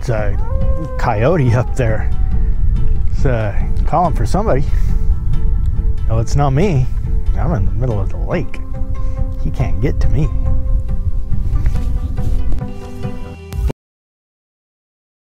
It's a coyote up there. It's calling for somebody. No, it's not me. I'm in the middle of the lake. He can't get to me.